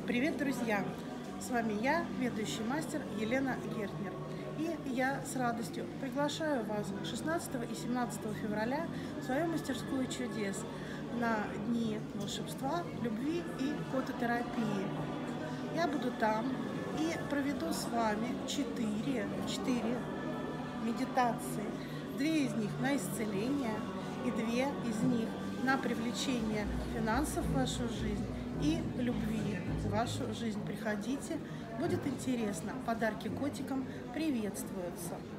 Привет, друзья! С вами я, ведущий мастер Елена Гертнер. И я с радостью приглашаю вас 16 и 17 февраля в свою мастерскую чудес на дни волшебства, любви и кототерапии. Я буду там и проведу с вами 4 медитации. 2 из них на исцеление и 2 из них на привлечение финансов в вашу жизнь и любви в вашу жизнь. Приходите, будет интересно. Подарки котикам приветствуются.